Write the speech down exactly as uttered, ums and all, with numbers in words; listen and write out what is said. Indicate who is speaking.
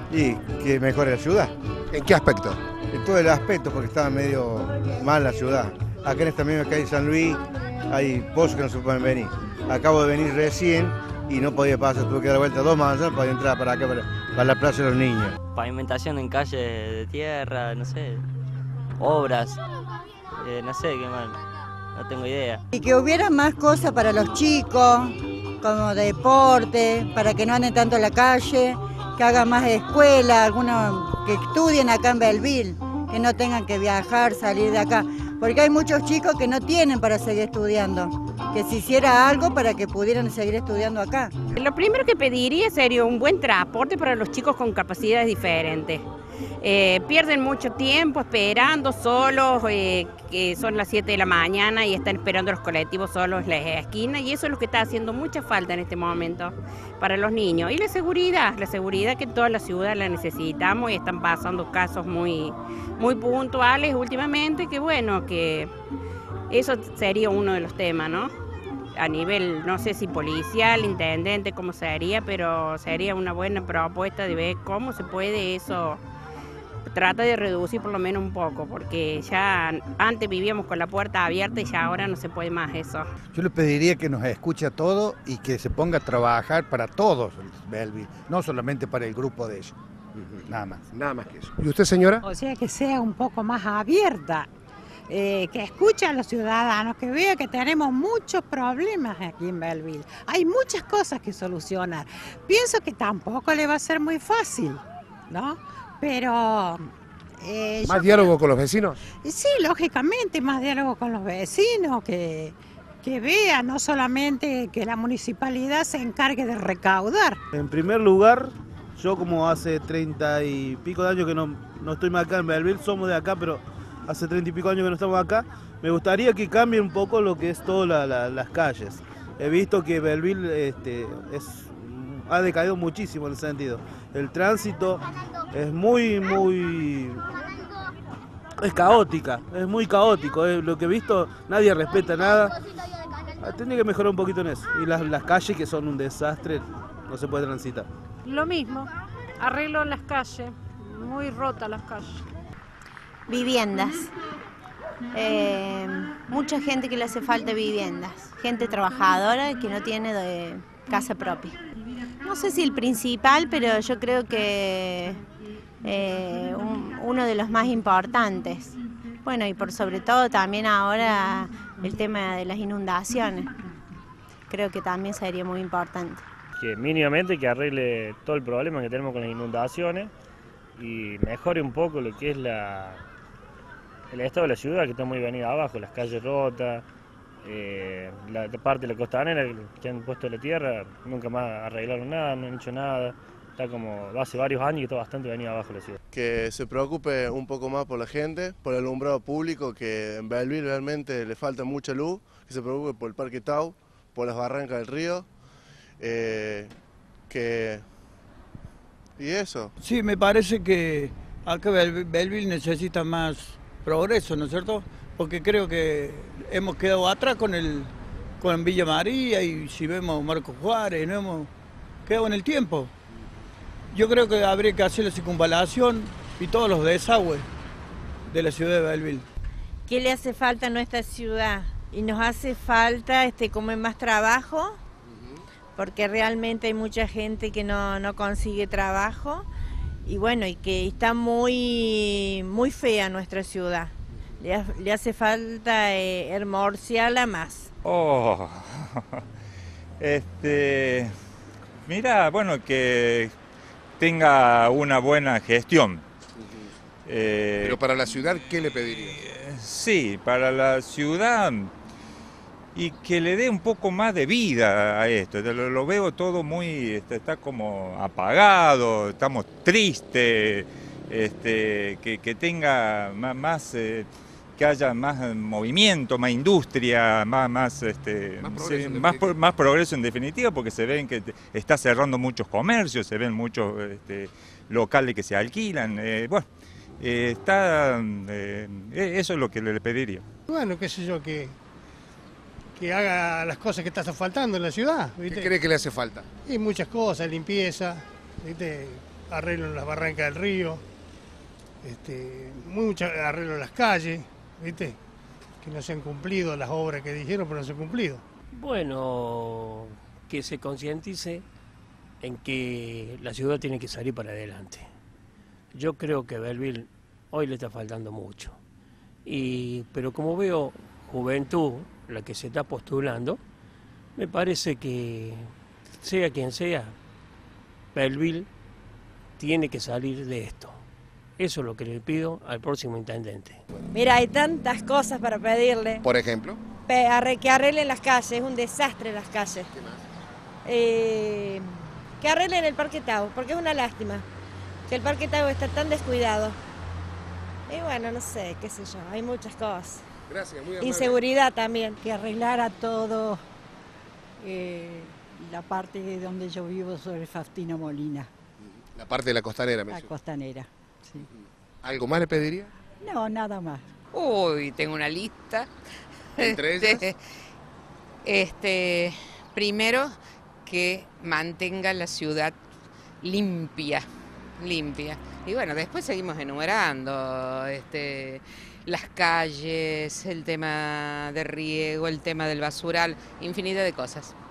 Speaker 1: Y que mejore la ciudad.
Speaker 2: ¿En qué aspecto?
Speaker 1: En todo el aspecto, porque estaba medio mal la ciudad. Acá en esta misma calle San Luis hay pozos que no se pueden venir. Acabo de venir recién y no podía pasar, tuve que dar vuelta dos manzanas para entrar para acá, para, para la plaza de los niños.
Speaker 3: Pavimentación en calles de tierra, no sé, obras, eh, no sé qué más, no tengo idea.
Speaker 4: Y que hubiera más cosas para los chicos, como deporte, para que no anden tanto en la calle, que hagan más escuela, algunos que estudien acá en Belleville, que no tengan que viajar, salir de acá, porque hay muchos chicos que no tienen para seguir estudiando, que se hiciera algo para que pudieran seguir estudiando acá.
Speaker 5: Lo primero que pediría sería un buen transporte para los chicos con capacidades diferentes. Eh, pierden mucho tiempo esperando solos, eh, que son las siete de la mañana y están esperando los colectivos solos en la esquina, y eso es lo que está haciendo mucha falta en este momento para los niños. Y la seguridad, la seguridad que toda la ciudad la necesitamos, y están pasando casos muy, muy puntuales últimamente, que bueno, que eso sería uno de los temas, ¿no? A nivel, no sé si policial, intendente, cómo sería, pero sería una buena propuesta de ver cómo se puede eso. Trata de reducir por lo menos un poco, porque ya antes vivíamos con la puerta abierta y ya ahora no se puede más eso.
Speaker 6: Yo le pediría que nos escuche a todos y que se ponga a trabajar para todos, Belleville, no solamente para el grupo de ellos, uh-huh. Nada más.
Speaker 2: Nada más que eso. ¿Y usted, señora?
Speaker 7: O sea, que sea un poco más abierta, eh, que escuche a los ciudadanos, que vea que tenemos muchos problemas aquí en Belleville. Hay muchas cosas que solucionar. Pienso que tampoco le va a ser muy fácil, ¿no? Pero... Eh,
Speaker 2: ¿Más diálogo creo, con los vecinos?
Speaker 7: Sí, lógicamente, más diálogo con los vecinos, que, que vean, no solamente que la municipalidad se encargue de recaudar.
Speaker 8: En primer lugar, yo como hace treinta y pico de años que no, no estoy más acá en Belleville, somos de acá, pero hace treinta y pico años que no estamos acá, me gustaría que cambie un poco lo que es todas la, la, las calles. He visto que Belleville este, es... ha decaído muchísimo en ese sentido. El tránsito es muy, muy... es caótica, es muy caótico. Es lo que he visto, nadie respeta nada. Tendría que mejorar un poquito en eso. Y las, las calles, que son un desastre, no se puede transitar.
Speaker 9: Lo mismo, arreglo en las calles, muy rotas las calles.
Speaker 10: Viviendas. Eh, mucha gente que le hace falta viviendas. Gente trabajadora que no tiene de casa propia. No sé si el principal, pero yo creo que eh, un, uno de los más importantes. Bueno, y por sobre todo también ahora el tema de las inundaciones. Creo que también sería muy importante.
Speaker 11: Que mínimamente que arregle todo el problema que tenemos con las inundaciones y mejore un poco lo que es la, el estado de la ciudad, que está muy venido abajo, las calles rotas. Eh, la parte de la costanera que han puesto la tierra, nunca más arreglaron nada, no han hecho nada, está como hace varios años y está bastante venido abajo la ciudad.
Speaker 12: Que se preocupe un poco más por la gente, por el alumbrado público, que en Belleville realmente le falta mucha luz, que se preocupe por el Parque Tau, por las barrancas del río, eh, que... y eso.
Speaker 13: Sí, me parece que acá Belleville necesita más progreso, ¿no es cierto? Porque creo que hemos quedado atrás con el con Villa María, y si vemos Marcos Juárez, no hemos quedado en el tiempo. Yo creo que habría que hacer la circunvalación y todos los desagües de la ciudad de Belleville.
Speaker 14: ¿Qué le hace falta a nuestra ciudad? Y nos hace falta este, como más trabajo, porque realmente hay mucha gente que no, no consigue trabajo, y bueno, y que está muy, muy fea nuestra ciudad. Le, le hace falta eh, hermosearla más.
Speaker 15: Oh, este, mira, bueno, que tenga una buena gestión.
Speaker 2: Uh-huh.
Speaker 15: eh,
Speaker 2: Pero para la ciudad, ¿qué le pediría?
Speaker 15: Eh, sí, para la ciudad, y que le dé un poco más de vida a esto. Lo, lo veo todo muy, este, está como apagado, estamos tristes, este, que, que tenga más... más eh, que haya más movimiento, más industria, más, más, este,
Speaker 2: más, progreso,
Speaker 15: sí, más, más progreso en definitiva, porque se ven que está cerrando muchos comercios, se ven muchos este, locales que se alquilan. Eh, bueno, eh, está, eh, eso es lo que le pediría.
Speaker 16: Bueno, qué sé yo, que, que haga las cosas que está faltando en la ciudad, ¿viste?
Speaker 2: ¿Qué cree que le hace falta?
Speaker 16: Y muchas cosas, limpieza, ¿viste? arreglo en las barrancas del río, este, mucho arreglo en las calles, ¿viste? Que no se han cumplido las obras que dijeron, pero no se han cumplido.
Speaker 17: Bueno, que se concientice en que la ciudad tiene que salir para adelante. Yo creo que Belleville hoy le está faltando mucho. Y, pero como veo juventud, la que se está postulando, me parece que sea quien sea, Belleville tiene que salir de esto. Eso es lo que le pido al próximo intendente.
Speaker 18: Mira, hay tantas cosas para pedirle.
Speaker 2: Por ejemplo.
Speaker 18: Pe- arre- que arreglen las calles, es un desastre las calles.
Speaker 2: ¿Qué más?
Speaker 18: Eh, que arreglen el Parque Tau, porque es una lástima que el Parque Tau está tan descuidado. Y bueno, no sé, qué sé yo, hay muchas cosas.
Speaker 2: Gracias, muy amable.
Speaker 18: Inseguridad también.
Speaker 19: Que arreglara todo eh, la parte donde yo vivo sobre Faustino Molina,
Speaker 2: La parte de la costanera, me
Speaker 19: la
Speaker 2: dice.
Speaker 19: costanera. Sí.
Speaker 2: ¿Algo más le pediría?
Speaker 19: No, nada más.
Speaker 20: Uy, tengo una lista.
Speaker 2: ¿Entre
Speaker 20: Este,
Speaker 2: ellas?
Speaker 20: Este, primero, que mantenga la ciudad limpia, limpia. Y bueno, después seguimos enumerando, este, las calles, el tema de riego, el tema del basural, infinidad de cosas.